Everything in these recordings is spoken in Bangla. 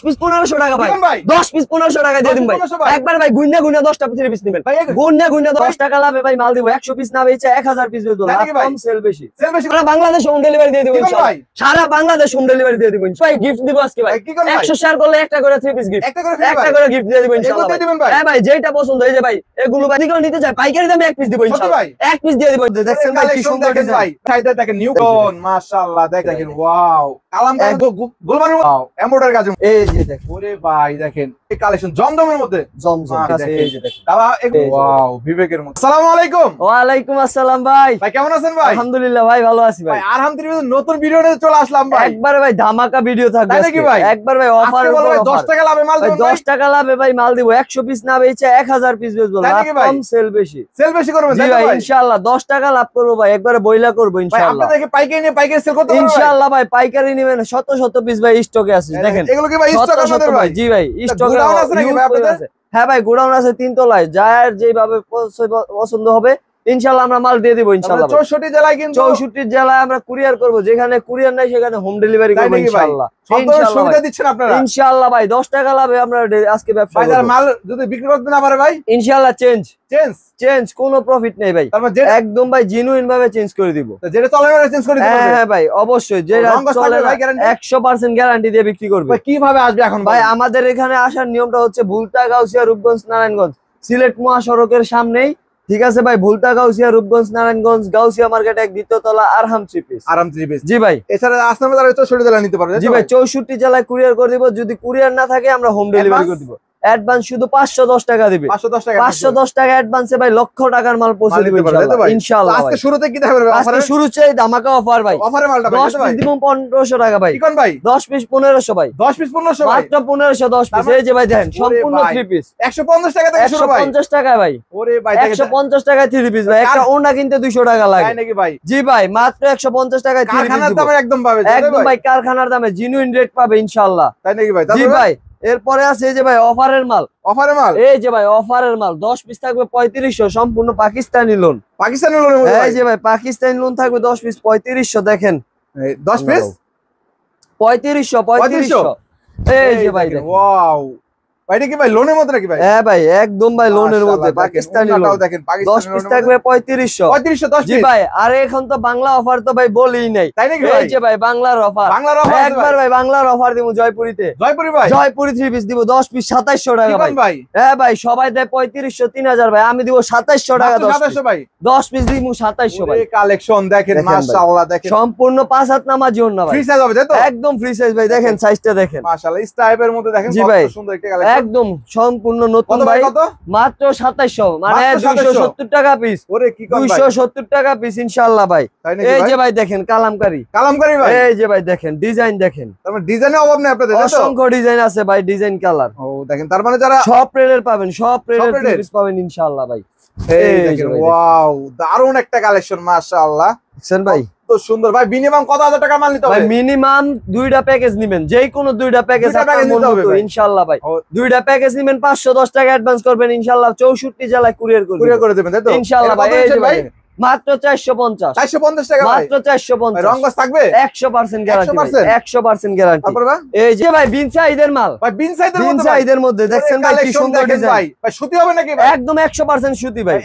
পিস 1500 টাকা ভাই 10 পিস 1500 টাকা দিয়ে দিন ভাই একবার ভাই গুইনা গুইনা 10টা থ্রি পিস নেবেন গুইনা গুইনা 10 টাকা লাভে ভাই মাল দিব 100 পিস না বেচে 1000 পিস বেচবো কম সেল বেশি সারা বাংলাদেশ হোম ডেলিভারি দিয়ে দিব ইনশাআল্লাহ সারা বাংলাদেশ হোম ডেলিভারি দিয়ে দিব ভাই গিফট দিব আজকে ভাই 100 শেয়ার করলে একটা করে থ্রি পিস গিফট একটা করে গিফট দিয়ে দিব ইনশাআল্লাহ হ্যাঁ ভাই যেটা পছন্দ এই যে ভাই এগুলো ভাই কেউ নিতে চায় পাইকারি দামে এক পিস দিব ইনশাআল্লাহ এক পিস দিয়ে দিব দেখছেন ভাই কি সুন্দর ভাই সাইডে দেখেন নিউ কোন মাশাআল্লাহ দেখেন ওয়াও কালাম গোলবানের ওয়াও এমব্রয়ডারি কাজ এই যে দেখেন ওরে ভাই দেখেন এই কালেকশন জমজমের মধ্যে জমজম কাছে এই যে দেখেন দাদা ওয়াও বিবেকের মধ্যে আসসালামু আলাইকুম ওয়া আলাইকুম আসসালাম ভাই ভাই কেমন আছেন ভাই আলহামদুলিল্লাহ ভাই ভালো আছি ভাই আলহামদুলিল্লাহ নতুন ভিডিও নিয়ে চলে আসলাম ভাই একবার ভাই ধামাকা ভিডিও থাকবে আজকে ভাই একবার ভাই অফার আজকে ভাই 10 টাকা লাভে মাল দেব 10 টাকা লাভে ভাই মাল দিব 100 পিস না বেচে 1000 পিস বেচবো কম সেল বেশি করবেন জি ভাই ইনশাআল্লাহ 10 টাকা লাভ করব ভাই একবারে বইলা করব ইনশাআল্লাহ আপনাদের পাইকারি নিয়ে পাইকারি সেল করতে পারবেন ইনশাআল্লাহ ভাই পাইকারি নেবেন শত শত পিস ভাই স্টকে আছে দেখেন এগুলো কি ভাই স্টক আপনাদের ভাই জি ভাই স্টকে আছে নাকি ভাই আপনাদের হ্যাঁ ভাই গোডাউন আছে 3 তলায় যার যেভাবে পছন্দ হবে ইনশাআল্লাহ আমরা মাল দিয়ে দিব ইনশাআল্লাহ 64 জেলায় কিন্তু 64 জেলায় আমরা কুরিয়ার করব যেখানে কুরিয়ার নাই সেখানে হোম ডেলিভারি করব ইনশাআল্লাহ সুবিধা দিচ্ছেন আপনারা ইনশাআল্লাহ ভাই 10 টাকা লাভে আমরা আজকে ব্যবসা করব বাজার মাল যদি বিক্রি করতে না পারে ভাই ইনশাআল্লাহ চেঞ্জ কোনো প্রফিট নেই ভাই একদম ভাই জেনুইন ভাবে চেঞ্জ করে দিব যেটা চলে না চেঞ্জ করে দিব হ্যাঁ ভাই অবশ্যই যেটা চলে 100% গ্যারান্টি দিয়ে বিক্রি করব কিভাবে আসবে এখন ভাই আমাদের এখানে আসার নিয়মটা হচ্ছে ভুলতা গাউসিয়া রূপগঞ্জ নারায়ণগঞ্জ সিলেট মহাসড়কের সামনেই ঠিক আছে ভাই ভুলতা গাউসিয়া রূপগঞ্জ নারায়ণগঞ্জ গাউসিয়া মার্কেট এক দ্বিতীয় তলা আরহাম থ্রি পিস জি ভাই এছাড়া আসলে 64 জেলা নিতে পারবে জি ভাই 64 জেলায় কুরিয়ার করে দিব যদি কুরিয়ার না থাকে আমরা হোম ডেলিভারি করে দিব অ্যাডভান্স শুধু 510 টাকা দিবে 510 টাকা অ্যাডভান্সে ভাই লক্ষ টাকার মাল পৌঁছে দিবে ইনশাআল্লাহ আজকে শুরুতে কি থাকবে আজকে শুরুতেই ধামাকা অফার ভাই অফারে মালটা 10 পিস দিব 1500 টাকা ভাই কি কোন ভাই 10 পিস 1500 ভাই 10 পিস 1500 ভাই মাত্র 1500 10 পিস এই যে ভাই দেখেন সম্পূর্ণ 3 পিস 150 টাকা থেকে শুরু ভাই 150 টাকা ভাই ওরে ভাই 150 টাকা 3 পিস ভাই একটা ওনা কিনতে 200 টাকা লাগে তাই নাকি ভাই জি ভাই মাত্র 150 টাকায় 3 পিস কারখানার দামে একদম পাবে একদম ভাই কারখানার দামে জেনুইন রেট পাবে ইনশাআল্লাহ তাই নাকি ভাই জি ভাই এরপরে আছে এই যে ভাই অফারের মাল এই যে ভাই অফারের মাল 10 পিস থাকবে 3500 সম্পূর্ণ পাকিস্তানি লোন এই যে ভাই পাকিস্তানি লোন থাকবে 10 পিস 3500 দেখেন 10 পিস 3500 এই যে ভাই দেখেন ওয়াও ভাইটা কি ভাই লোনের মধ্যে নাকি ভাই হ্যাঁ ভাই একদম ভাই লোনের মধ্যে পাকিস্তানি লোন দেখেন 10 পিস থাকবে 3500 10 জি ভাই আরে এখন তো বাংলা অফার তো ভাই বলেই নাই তাই নাকি ভাই এই যে ভাই বাংলার অফার একবার ভাই বাংলার অফার দিব জয়পুরিতে ভাই জয়পুরি 3 পিস দিব 10 পিস 2700 টাকা ভাই হ্যাঁ ভাই সবাই দেয় 3500 3000 ভাই আমি দিব 2700 টাকা 2700 ভাই 10 পিস দিব 2700 ভাই এই কালেকশন দেখেন মাশাআল্লাহ দেখেন সম্পূর্ণ 5 হাত নামাজি ওন্না ভাই ফ্রি সাইজ হবে তাই তো একদম ফ্রি সাইজ ভাই দেখেন সাইজটা দেখেন মাশাআল্লাহ স্টাইপের মধ্যে দেখেন কত সুন্দর একটা কালেকশন একদম সম্পূর্ণ নতুন ভাই মাত্র 2700 মানে 270 টাকা পিস ওরে কি কোন ভাই 270 টাকা পিস ইনশাআল্লাহ ভাই এই যে ভাই দেখেন কালামকারী ভাই এই যে ভাই দেখেন ডিজাইন দেখেন তার মানে ডিজাইনে অভাব নেই আপনাদের অসংখ্য ডিজাইন আছে ভাই ডিজাইন কালার ও দেখেন তার মানে যারা সব রেটের পাবেন সব রেটের পিস পাবেন ইনশাআল্লাহ ভাই এই দেখেন ওয়াও দারুণ একটা কালেকশন মাশাআল্লাহ দেখছেন ভাই তো সুন্দর ভাই মিনিমাম কত হাজার টাকা মাল নিতে হবে ভাই মিনিমাম দুইটা প্যাকেজ নেবেন যেই কোনো দুইটা প্যাকেজ আপনার মন মতো ইনশাআল্লাহ ভাই দুইটা প্যাকেজ নেবেন 510 টাকা অ্যাডভান্স করবেন ইনশাআল্লাহ 64 জেলায় কুরিয়ার করে দেবেন তাই তো ইনশাআল্লাহ ভাই মাত্র 450 টাকা মাত্র 450 রংবাস থাকবে 100% গ্যারান্টি 100% গ্যারান্টি এই যে ভাই বিনসাইদের মাল ভাই বিনসাইদের মধ্যে দেখছেন ভাই কি সুন্দর ডিজাইন ভাই সুতি হবে নাকি ভাই একদম 100% সুতি ভাই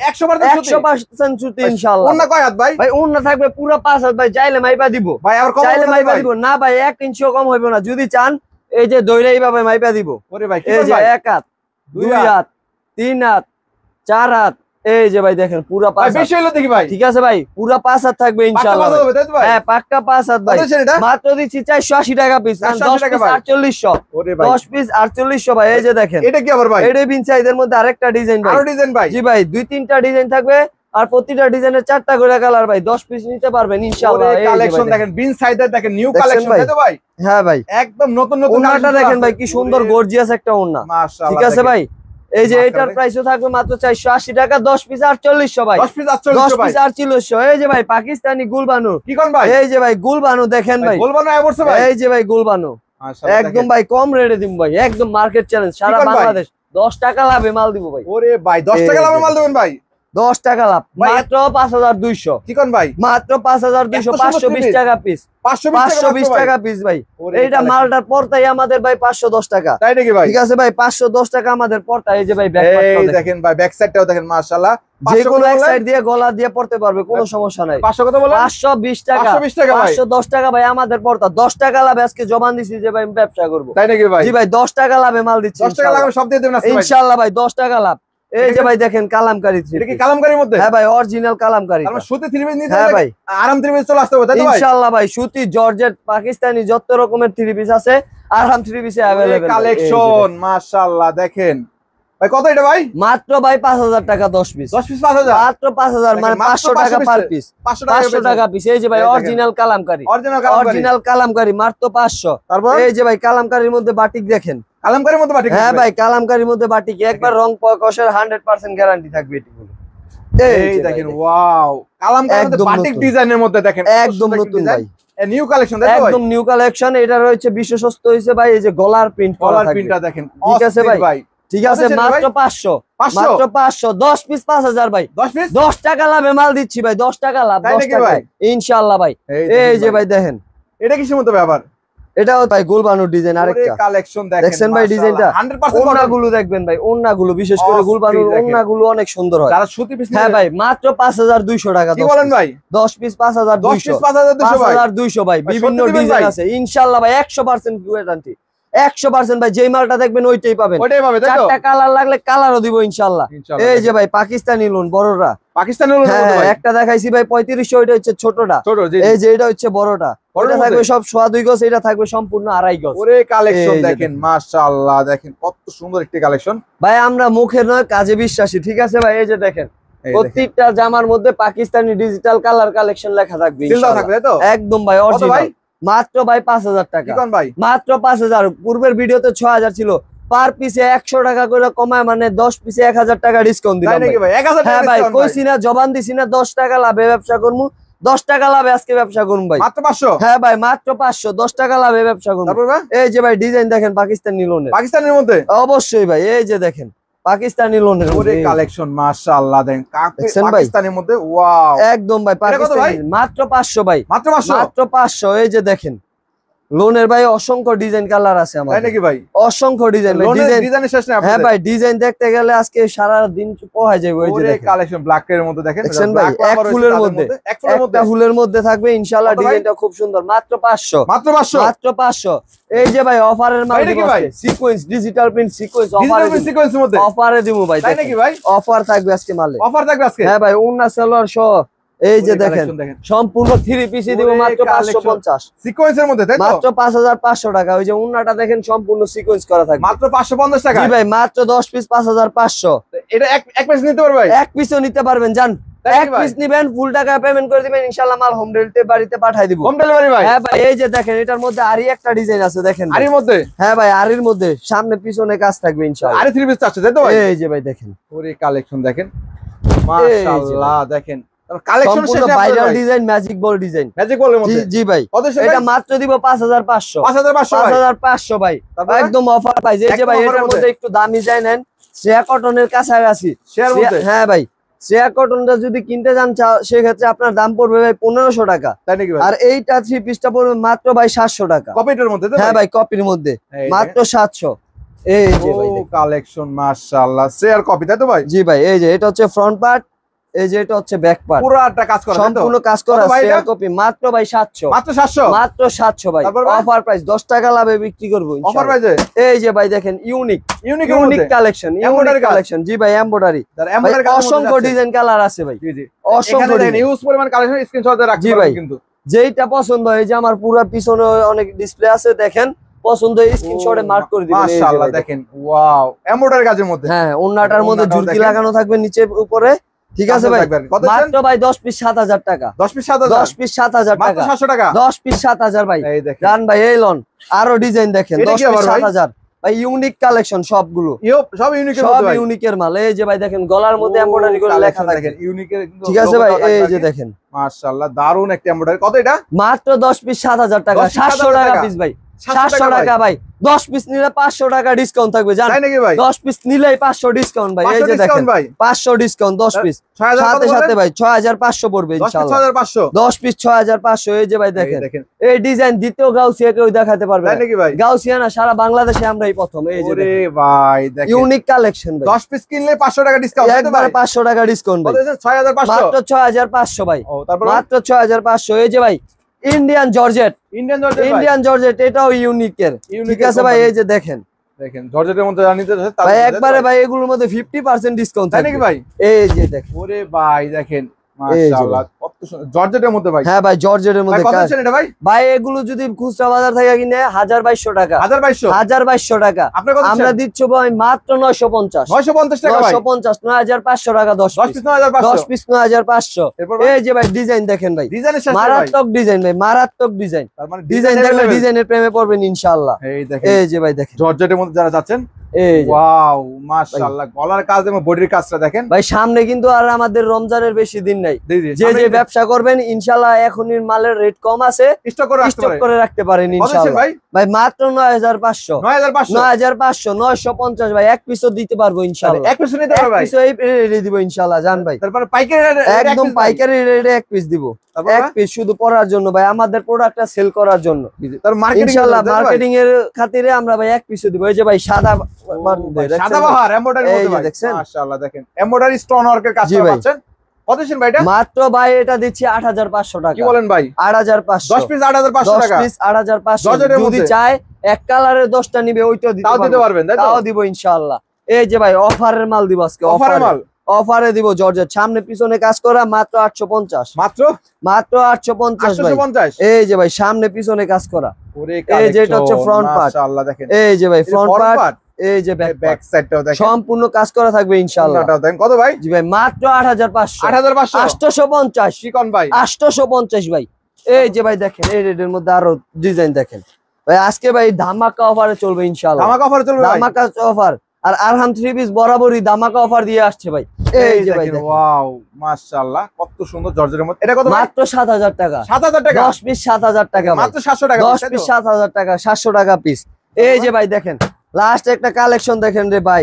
100% সুতি ইনশাআল্লাহ ওন্না কয় হাত ভাই ওন্না থাকবে পুরো 5 হাত ভাই চাইলে মাইপা দিব ভাই আর কম চাইলে মাইপা দিব না ভাই 1 ইঞ্চিও কম হইব না যদি চান এই যে দইরা এইভাবে মাইপা দিব ওরে ভাই এই যে 1 হাত 2 হাত 3 হাত 4 হাত এই যে ভাই দেখেন পুরা 5 হাত বেশি হলো দেখি ভাই ঠিক আছে ভাই পুরা 5 হাত থাকবে ইনশাআল্লাহ হ্যাঁ পাক্কা 5 হাত ভাই মাত্র দিচ্ছি 480 টাকা পিস 10 পিস 4800 ওরে ভাই 10 পিস 4800 ভাই এই যে দেখেন এটা কি আবার ভাই এটা বিনসাইদের মধ্যে আরেকটা ডিজাইন ভাই আরো ডিজাইন ভাই জি ভাই 2-3টা ডিজাইন থাকবে আর প্রতিটা ডিজাইনের 4টা করে কালার ভাই 10 পিস নিতে পারবেন ইনশাআল্লাহ এই কালেকশন দেখেন বিনসাইদের দেখেন নিউ কালেকশন তাই তো ভাই হ্যাঁ ভাই একদম নতুন ওন্নাটা দেখেন ভাই কি সুন্দর গর্জিয়াস একটা ওন্না মাশাআল্লাহ ঠিক আছে ভাই এই যে এটার প্রাইসও থাকবে মাত্র 480 টাকা 10 পিস 4800 ভাই 10 পিস 4800 ভাই 4800 এই যে ভাই পাকিস্তানি গুলবানু কি কোন ভাই এই যে ভাই গুলবানু দেখেন ভাই গুলবানু আইবছে ভাই এই যে ভাই গুলবানু মাশাআল্লাহ একদম ভাই কম রেটে দিম ভাই একদম মার্কেট চ্যালেঞ্জ সারা বাংলাদেশ 10 টাকা লাভে মাল দিব ভাই ওরে ভাই 10 টাকা লাভে মাল দিবেন ভাই 10 টাকা লাভ, মাত্র 5200। কি কোন ভাই? মাত্র 5200, 520 টাকা পিস, 520 টাকা পিস ভাই। এইটা মালটার পড়তাই আমাদের ভাই 510 টাকা। তাই নাকি ভাই? ঠিক আছে ভাই, 510 টাকা আমাদের পড়তা। এই যে ভাই ব্যাক এই দেখেন ভাই, ব্যাক সাইডটাও দেখেন মাশাআল্লাহ। যে কোনো এক সাইড দিয়ে গলা দিয়ে পড়তে পারবে, কোনো সমস্যা নাই। 500 কত বলেন? 520 টাকা, 520 টাকা ভাই। 510 টাকা ভাই আমাদের পড়তা। 10 টাকা লাভ আজকে জবান দিছি যে ভাই আমি ব্যবসা করব। তাই নাকি ভাই? জি ভাই, 10 টাকা লাভে মাল দিচ্ছি। 10 টাকা লাভে সব দিয়ে দেবেন আজকে ভাই ইনশাআল্লাহ ভাই, 10 টাকা লাভ। এই যে ভাই দেখেন কালামকারী থ্রি। এটা কি কালামকারীর মধ্যে? হ্যাঁ ভাই, অরিজিনাল কালামকারী। আমরা সুতি থ্রি পিস নিতে হ্যাঁ হলে ভাই, আরাম থ্রি পিস চলে আসতে হবে তাই তো ভাই? ইনশাআল্লাহ ভাই, সুতি জর্জেট পাকিস্তানি যত রকমের থ্রি পিস আছে আরাম থ্রি পিসে अवेलेबल। কালেকশন মাশাআল্লাহ দেখেন ভাই। কত এটা ভাই? মাত্র ভাই 5000 টাকা 10 পিস। 10 পিস 5000, মাত্র 5000, মানে 500 টাকা পার পিস। 500 টাকা পিস। এই যে ভাই অরিজিনাল কালামকারী, অরিজিনাল কালামকারী মাত্র 500। তারপর এই যে ভাই কালামকারীর মধ্যে বাটিক দেখেন। কালামকারীর মধ্যে বাটিক? হ্যাঁ ভাই, কালামকারীর মধ্যে বাটিক, একবার রং কষের 100% গ্যারান্টি থাকবে এটুকু। এই দেখেন ওয়াও, কালামকারীর মধ্যে বাটিক ডিজাইনের মধ্যে দেখেন একদম নতুন ভাই, নিউ কালেকশন তাই তো ভাই? একদম নিউ কালেকশন। এটা রয়েছে বিশ্বস্ত হইছে ভাই। এই যে গলার প্রিন্ট করা কলার থাকবে। প্রিন্টটা দেখেন, ঠিক আছে ভাই, ঠিক আছে। কত মাত্র 500, মাত্র 500, 10 পিস 5000 ভাই। 10 পিস 10 টাকা লাভে মাল দিচ্ছি ভাই, 10 টাকা লাভ, তাই 10 নাকি টাকা ভাই? ইনশাআল্লাহ ভাই। এই যে ভাই দেখেন, এটা কিসের মধ্যে ব্যাপার? এটাও ভাই গুলবানুর ডিজাইন আরেকটা। কালেকশন দেখেন, দেখছেন ভাই ডিজাইনটা? 100% ওন্নাগুলো দেখবেন ভাই, ওন্নাগুলো বিশেষ করে গুলবানুর ওন্নাগুলো অনেক সুন্দর হয়। যারা সুতি পিস হ্যাঁ ভাই, মাত্র 5200 টাকা। কি বলেন ভাই? 10 পিস 5200, 10 পিস 5200 ভাই। 5200 ভাই। ভাই, বিভিন্ন সত্যি দিবেন ডিজাইন ভাই? আছে ইনশাআল্লাহ ভাই, 100% গ্যারান্টি, 100% ভাই। যেই মালটা দেখবেন ওইটাই পাবেন। ওইটাই পাবে তাই তো? চারটা কালার লাগলে কালারও দিব ইনশাআল্লাহ। ইনশাআল্লাহ। এই যে ভাই পাকিস্তানি লোন বড়রা, পাকিস্তানের লোন হ্যাঁ ভাই? একটা দেখাইছি ভাই 3500, ওইটা হচ্ছে ছোটটা। ছোট জি। এই যে এটা হচ্ছে বড়টা, ওটা থাকবে সব 2.5 গজ, এটা থাকবে সম্পূর্ণ 2.5 গজ। ওরে কালেকশন এই যে দেখেন মাশাআল্লাহ, দেখেন কত সুন্দর একটি কালেকশন ভাই। আমরা মুখের নয় কাজে বিশ্বাসী, ঠিক আছে ভাই। এই যে দেখেন প্রত্যেকটা জামার মধ্যে পাকিস্তানি ডিজিটাল কালার কালেকশন লেখা থাকবে সিলটা থাকবে তাই তো? একদম ভাই অরিজিনাল। মাত্র ভাই 5000 টাকা। কি কোন ভাই? মাত্র 5000। পূর্বের ভিডিওতে 6000 ছিল, পার পিসে 100 টাকা করে কমায়, মানে 10 পিসে 1000 টাকা ডিসকাউন্ট দিলাম। তাই নাকি ভাই? 1000 টাকা হ্যাঁ ভাই, ডিসকাউন্ট কইছি না, জবান দিছি না 10 টাকা লাভে ব্যবসা করবো। 10 টাকা লাভে আজকে ব্যবসা করুন ভাই। মাত্র 500? হ্যাঁ ভাই, মাত্র 500, 10 টাকা লাভে ব্যবসা করুন। তারপর ভাই এই যে ভাই ডিজাইন দেখেন পাকিস্তানি লোনের, পাকিস্তানের মধ্যে? অবশ্যই ভাই। এই যে দেখেন পাকিস্তানি লোনের ওরে কালেকশন মাশাআল্লাহ দেখেন দেখছেন ভাই? পাকিস্তানের মধ্যে ওয়াও একদম ভাই এটা কত ভাই? পাকিস্তানি, মাত্র 500 ভাই, মাত্র 500? মাত্র 500। এই যে দেখেন লোনের ভাই অসংখ্য ডিজাইন কালার আছে তাই আমাদের, নাকি ভাই? অসংখ্য ডিজাইন লোনের ডিজাইনের শেষ নাই হ্যাঁ আপনাদের? ভাই, ডিজাইন দেখতে গেলে আজকে সারা দিন পোহায় যাবে। ওই যে ওরে দেখেন কালেকশন ব্ল্যাক এর মধ্যে দেখেন, দেখছেন ভাই, black এক rubber ফুলের রয়েছে মধ্যে, তাদের এক ফুলের মধ্যে একটা ফুলের মধ্যে থাকবে ইনশাআল্লাহ। কত ভাই? ডিজাইনটা খুব সুন্দর, মাত্র 500, মাত্র 500? মাত্র 500। এই যে ভাই অফারের মাল ভাই এটা কি দিব ভাই? আজকে, sequence digital print sequence digital অফারে সিকোয়েন্সের মধ্যে অফারে দিমু ভাই। তাই নাকি ভাই? অফার থাকবে আজকে মালে, অফার থাকবে আজকে? হ্যাঁ ভাই। ওন্না সালোয়ার সহ এই যে ওরে দেখেন collection দেখেন। সম্পূর্ণ 3 পিসে দিব ওরে মাত্র 550, সিকোয়েন্সের মধ্যে তাই তো? মাত্র 5500 টাকা। ওই যে ওন্নাটা দেখেন সম্পূর্ণ সিকোয়েন্স করা থাকবে মাত্র 550 টাকা? জি ভাই, মাত্র 10 পিস 5500। এটা এক পিস নিতে পারবে ভাই? এক পিসও নিতে পারবেন, জান। তাই এক নাকি ভাই? পিস নিবেন, ফুল টাকা পেমেন্ট করে দিবেন ইনশাআল্লাহ, মাল হোম ডেলিভারি বাড়িতে পাঠিয়ে দিব। হোম ডেলিভারি ভাই? হ্যাঁ ভাই। এই যে দেখেন এটার মধ্যে আরই একটা ডিজাইন আছে দেখেন ভাই। আরির মধ্যে? হ্যাঁ ভাই, আরির মধ্যে সামনে পিছনে কাজ থাকবে ইনশাআল্লাহ। আরি থ্রি পিস আছে তাই তো ভাই? এই যে ভাই দেখেন ওরে কালেকশন দেখেন মাশাআল্লাহ দেখেন কালেকশন শেষ সম্পূর্ণ না ভাইরাল ভাই? Design, magic ball design. Magic বলের জি মধ্যে জি ভাই, কত সে এটা মাত্র দিব 5500, 5500 ভাই? 5500 ভাই, তারপরে? একদম অফার প্রাইস। এই যে একদম ভাই offer এটার এর মধ্যে মধ্যে? একটু দামি যাই নেন, শ্রেয়া কটনের কাছাকাছি। শেয়ার মধ্যে? হ্যাঁ ভাই, শ্রেয়া কটনটা যদি কিনতে যান সেক্ষেত্রে আপনার দাম পড়বে ভাই 1500 টাকা। তাই নাকি ভাই? আর এইটা 3 পিসটা পড়বে মাত্র ভাই 700 টাকা। কপিটার মধ্যে তো হ্যাঁ ভাই, কপির মধ্যে এই মাত্র 700। এই যে ভাই দেখেন। কালেকশন মাশাআল্লাহ শেয়ার কপি তাই তো ভাই? জি ভাই, এই যে এটা হচ্ছে ফ্রন্ট পার্ট, এই যে এটা হচ্ছে ব্যাক পার্ট, পুরোটা কাজ করা তাই তো? সম্পূর্ণ কাজ করা কত ভাই শ্রেয়া এটা? কপি, মাত্র ভাই 700, মাত্র 700? মাত্র 700 ভাই। তারপর ভাই? অফার প্রাইস 10 টাকা লাভে বিক্রি করব অফার ইনশাআল্লাহ। প্রাইসে? এই যে ভাই দেখেন unique unique unique collection, Embroidery unique কাজ? কালেকশন। জি ভাই, এমব্রয়ডারি, তার এমব্রয়ডারি কাজ অসংখ্য ডিজাইন কালার আছে ভাই, জি জি অসংখ্য এখানে দেখেন ডিজাইন। ইউজ পরিমাণ কালেকশন স্ক্রিনশট দিয়ে রাখতে জি পারবেন ভাই। কিন্তু যেইটা পছন্দ হয়, যে আমার পুরো পিছনে অনেক ডিসপ্লে আছে দেখেন, পছন্দ হয় স্ক্রিনশটে মার্ক করে দিবেন। এই যে মাশাআল্লাহ ভাই দেখেন ওয়াও এমব্রয়ডারি কাজের মধ্যে হ্যাঁ, ওন্নাটার মধ্যে ওন্নাটাও ঝুরকি দেখেন। লাগানো থাকবে নিচে উপরে, ঠিক আছে ভাই। কত মাত্র ভাই 10 পিস 7000 টাকা, 10 পিস 7000 10 পিস 7000 মাত্র টাকা, 700 টাকা 10 পিস 7000 ভাই। এই দেখেন জান ভাই এই লন আরো ডিজাইন দেখেন, এটা 10 কি পিস আবার ভাই? 7000 ভাই, ইউনিক কালেকশন সবগুলো, সব ইউনিকের সব মধ্যে ভাই ইউনিকের মাল। এই যে ভাই দেখেন গলার মধ্যে এমব্রয়ডারি করে লেখা থাকে, দেখেন ইউনিকের কিন্তু ঠিক আছে ভাই। এই যে দেখেন মাশাআল্লাহ দারুন একটা এমব্রয়ডারি কত এটা? মাত্র 10 পিস 7000 টাকা, 10 পিস 700 7,000 টাকা টাকা। পিস ভাই, 700 টাকা ভাই। 10 পিস নিলে 500 টাকা ডিসকাউন্ট থাকবে জান। তাই নাকি ভাই? 10 পিস নিলেই 500 ডিসকাউন্ট ভাই। এই যে দেখেন 500 ডিসকাউন্ট 10 পিস। সাথে সাথে ভাই 6500 পড়বে ইনশাআল্লাহ। 10 পিস 6500। এই যে ভাই দেখেন এই ডিজাইন দ্বিতীয় গাউসিয়া কেউ দেখাতে পারবে না। তাই নাকি ভাই? গাউসিয়া না সারা বাংলাদেশে আমরাই প্রথম। এই যে ওরে ভাই দেখেন ইউনিক কালেকশন ভাই। 10 পিস কিনলে 500 টাকা ডিসকাউন্ট একবার 500 টাকা ডিসকাউন্ট ভাই। 6500 মাত্র 6500 ভাই। ও তারপর মাত্র 6500। এই যে ভাই ইন্ডিয়ান জর্জেট। ইন্ডিয়ান জর্জেট এটাও ইউনিকের। ঠিক আছে ভাই। এই যে দেখেন জর্জেটের মধ্যে জানিতে ভাই একবারে ভাই এগুলোর মধ্যে 50% ডিসকাউন্ট তাই নাকি ভাই? এই যে দেখেন ওরে ভাই দেখেন মাশাআল্লাহ কত সুন্দর জর্জেটের মধ্যে ভাই। হ্যাঁ ভাই জর্জেটের মধ্যে কত আছে এটা ভাই? ভাই এগুলো যদি খুচরা বাজার থেকে কিনে 1200 টাকা। 1200 টাকা আমরা দিচ্ছি ভাই মাত্র 950 টাকা ভাই। 950 9500 টাকা 10 পিস 9500। এই যে ভাই ডিজাইন দেখেন ভাই মারাত্মক ডিজাইন ভাই মারাত্মক ডিজাইন। ডিজাইন দেখলে ডিজাইনের প্রেমে পড়বেন ইনশাআল্লাহ। এই যে ভাই দেখেন জর্জেটের মধ্যে যারা যাচ্ছেন এই ওয়াও মাশাআল্লাহ গলার কাজ এবং বডির কাজটা দেখেন ভাই। সামনে কিন্তু আর আমাদের রমজানের বেশি দিন নাই। যে যে ব্যবসা করবেন ইনশাআল্লাহ এখনই মালের রেট কম আছে স্টক করে রাখতে পারেন ইনশাআল্লাহ। ভাই মাত্র 9500 950 ভাই এক পিসও দিতে পারবো ইনশাআল্লাহ। এক পিস নিতে পারবে ভাই? পিস এই দিব ইনশাআল্লাহ জান ভাই। তারপর পাইকারি একদম পাইকারি রেটে এক পিস দিব। এক পিস শুধু পরার জন্য ভাই আমাদের প্রোডাক্টটা সেল করার জন্য। তার ইনশাআল্লাহ মার্কেটিং এর খাতিরে আমরা ভাই এক পিসও দিব। এই যে ভাই সাদা বাহার এমব্রয়ডারি মধ্যে ভাই দেখছেন মাশাআল্লাহ দেখেন এমব্রয়ডারি স্টোন ওয়ার্কের কাজ পাচ্ছেন। কত দিন ভাই এটা? মাত্র ভাই এটা দিচ্ছি 8500 টাকা। কি বলেন ভাই? 8500। 10 পিস 8500 টাকা। 10 পিস 8500 যদি চায় এক কালারের 10টা নিবে ওইটাও দিতে পারবেন তাই তো? তাও দিব ইনশাআল্লাহ। এই যে ভাই অফারের মাল দিব আজকে। অফারের মাল অফারে দিব জর্জেট সামনে পিছনে কাজ করা মাত্র 850। মাত্র 850 ভাই। এই যে ভাই সামনে পিছনে কাজ করা। এই যে এটা হচ্ছে ফ্রন্ট পার্ট মাশাআল্লাহ দেখেন। এই যে ভাই ফ্রন্ট পার্ট এই যে ব্যাক সাইডটাও দেখেন সম্পূর্ণ কাজ করা থাকবে ইনশাআল্লাহ। দেখেন কত ভাই? জি ভাই মাত্র 8500 850 কি কোন ভাই? 850 ভাই। এই যে ভাই দেখেন এই রেডের মধ্যে আরো ডিজাইন দেখেন ভাই। আজকে ভাই ধামাকা অফারে চলবে ইনশাআল্লাহ। ধামাকা অফারে চলবে ভাই। ধামাকা অফার। আর আরহাম 3 পিস বরাবরই ধামাকা অফার দিয়ে আসছে ভাই। এই যে ভাই দেখেন ওয়াও মাশাআল্লাহ কত সুন্দর জর্জেটের মধ্যে। এটা কত ভাই? মাত্র 7000 টাকা। 7000 টাকা 10 পিস 7000 টাকা মাত্র 700 টাকা 10 পিস 7000 টাকা 700 টাকা পিস। এই যে ভাই দেখেন লাস্ট একটা কালেকশন দেখেন রে ভাই।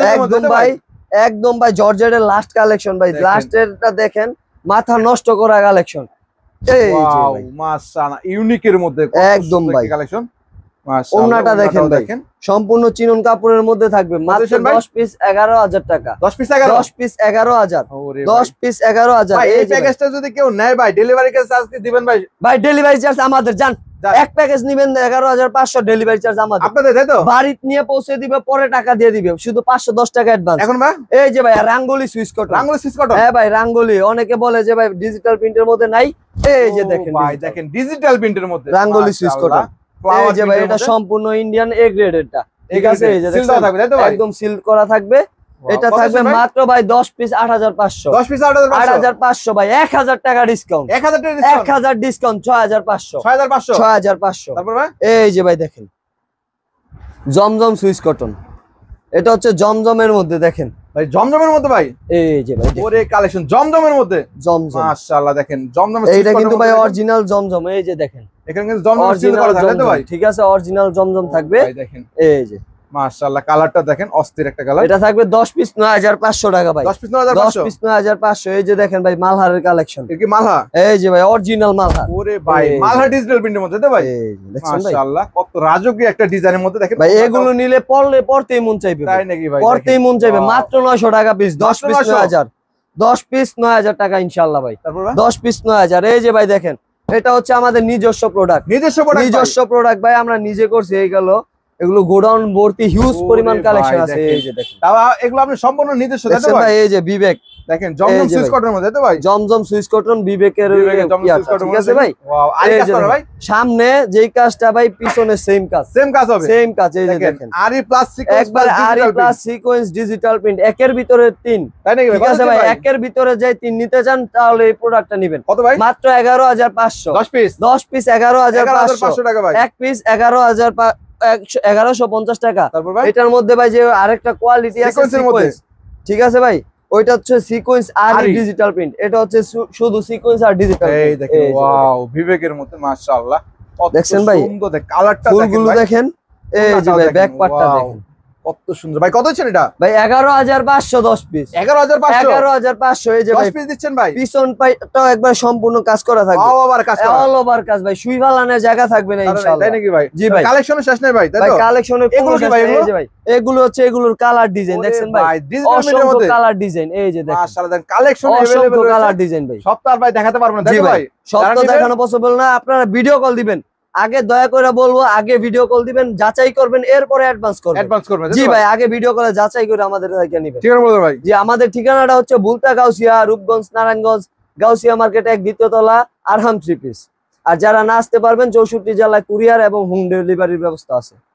একদম ভাই জর্জেটের লাস্ট কালেকশন ভাই। লাস্টেরটা দেখেন মাথা নষ্ট করা কালেকশন। এই যে ভাই মাশাআল্লাহ ইউনিকের মধ্যে একদম ভাই কালেকশন। ওন্নাটা দেখেন ভাই সম্পূর্ণ চিনন কাপড়ের মধ্যে থাকবে মাত্র 10 পিস 11000 টাকা। 10 পিস 11000 10 পিস 11000। এই প্যাকেজটা যদি কেউ নেয় ভাই ডেলিভারি চার্জ কি দিবেন ভাই? ভাই ডেলিভারি চার্জ আমাদের জান। এক প্যাকেজ নিবেন 11500 ডেলিভারি চার্জ আমাদের। আপনাদের তাই তো? বাড়িতে নিয়ে পৌঁছে দিবে পরে টাকা দিয়ে দিবে শুধু 510 টাকা অ্যাডভান্স। এখন ভাই এই যে ভাই রাঙ্গোলি সুইচ কটন। হ্যাঁ ভাই রাঙ্গোলি অনেকে বলে যে ভাই ডিজিটাল প্রিন্টের মধ্যে নাই। এই যে দেখেন ভাই দেখেন ডিজিটাল প্রিন্টের মধ্যে রাঙ্গোলি সুইচ কটন। এই যে ভাই এটা সম্পূর্ণ ইন্ডিয়ান এ গ্রেডেরটা। ঠিক আছে এই যে একদম সিল করা থাকবে। এটা থাকবে মাত্র ভাই 10 পিস 8500। 10 পিস 8500 ভাই 1000 টাকা ডিসকাউন্ট। 1000 ডিসকাউন্ট 6500 6500। তারপর ভাই এই যে ভাই দেখেন জমজম সুইচ কটন। এটা হচ্ছে জমজমের মধ্যে দেখেন ভাই জমজমের মধ্যে ভাই। এই যে ভাই ওরে কালেকশন জমজমের মধ্যে জমজম মাশাআল্লাহ দেখেন জমজমের এইটা কিন্তু ভাই অরিজিনাল জমজম। এই যে দেখেন এখানে কিন্তু জমজম সিল করা থাকে তো ভাই। ঠিক আছে অরিজিনাল জমজম থাকবে। ভাই দেখেন এই যে মাশাআল্লাহ কালারটা দেখেন অস্থির একটা কালার। এটা থাকবে 10 পিস 9500 টাকা ভাই। 10 পিস 9500 10 পিস 9500। এই যে দেখেন ভাই মালহারের কালেকশন। এর কি মালহা? এই যে ভাই অরিজিনাল মালহা। ওরে ভাই মালহা ডিজিটাল প্রিন্টের মধ্যে তো ভাই। এই দেখছেন ভাই মাশাআল্লাহ কত রাজকীয় একটা ডিজাইনের মধ্যে দেখেন ভাই। এগুলো নিলে পড়তেই মন চাইবে। তাই নাকি ভাই? পড়তেই মন চাইবে মাত্র 900 টাকা পিস। 10 পিস 9000। 10 পিস 9000 টাকা ইনশাআল্লাহ ভাই। তারপর 10 পিস 9000। এই যে ভাই দেখেন এটা হচ্ছে আমাদের নিজস্ব প্রোডাক্ট। নিজস্ব প্রোডাক্ট ভাই আমরা নিজে করছি। এই গেল এগুলো গোডাউন ভর্তি হিউজ পরিমাণ কালেকশন আছে। এই যে দেখেন তাও এগুলো আপনি সম্পূর্ণ নিজস্ব তাই তো ভাই? এই যে বিবেক দেখেন জমজম সুইচ কটনের মধ্যে তো ভাই। জমজম সুইচ কটন বিবেকের ঠিক আছে ভাই। ভাই সামনে যেই কাজটা ভাই পিছনে সেম কাজ হবে সেম কাজ। এই যে দেখেন আরি প্লাস সিকোয়েন্স একবার আরি প্লাস সিকোয়েন্স ডিজিটাল প্রিন্ট একের ভিতরে 3। তাই নাকি ঠিক আছে ভাই একের ভিতরে যাই 3 নিতে চান তাহলে এই প্রোডাক্টটা নেবেন। কত ভাই? মাত্র 11500। 10 পিস 11500 টাকা ভাই। এক পিস 1150 টাকা। এটার মধ্যে ভাই যে আরেকটা কোয়ালিটি আছে সিকোয়েন্স। ঠিক আছে ভাই ওইটা হচ্ছে সিকোয়েন্স আর ডিজিটাল প্রিন্ট। এটা হচ্ছে শুধু সিকোয়েন্স আর ডিজিটাল। এই দেখেন ওয়াও বিবেকের মধ্যে মাশাআল্লাহ দেখছেন ভাই? সুন্দর দেখ, কালারটা ফুলগুলো দেখেন, এই যে ভাই ব্যাক পার্টটা দেখেন কত সুন্দর। ভাই কত হচ্ছে এটা? ভাই 11,510 পিস। 11,500 11,500 এই যে 10 ভাই পিস দিচ্ছেন ভাই। পিছন পাইটাও একবার সম্পূর্ণ কাজ করা থাকবে, অল ওভার কাজ করা, অল ওভার কাজ ভাই, সুই ফালানোর জায়গা থাকবে না ইনশাআল্লাহ। তাই নাকি ভাই? জি ভাই, কালেকশনের শেষ নাই ভাই, তাই ভাই তো? কালেকশনের এগুলো কি ভাই? এই যে ভাই এগুলো হচ্ছে এগুলোর কালার ডিজাইন দেখছেন ভাই, ডিজিটাল মিডিয়ার অসংখ্য মধ্যে কালার ডিজাইন, এই যে দেখেন মাশাআল্লাহ, দেখেন কালেকশন অসংখ্য अवेलेबल কালার ডিজাইন ভাই। সব তো আর ভাই দেখাতে পারবো না, তাই জি তো ভাই, ভাই? সব যারা তো নেবেন- দেখানো পসিবল না, আপনারা ভিডিও কল দিবেন আগে, দয়া করে বলবো আগে ভিডিও কল দিবেন, যাচাই করবেন, এরপরে অ্যাডভান্স করবেন। অ্যাডভান্স করবেন, জি ভাই, আগে ভিডিও কলে যাচাই করে আমাদের থেকে নেবেন। ঠিক আছে বলতো ভাই। জি, আমাদের ঠিকানাটা হচ্ছে বুলতা গাউসিয়া, রূপগঞ্জ, নারায়ণগঞ্জ, গাউসিয়া মার্কেট 1 দ্বিতীয় তলা, আরহাম 3 পিস। আর যারা না আসতে পারবেন 64 জেলায় কুরিয়ার এবং হোম ডেলিভারির ব্যবস্থা আছে।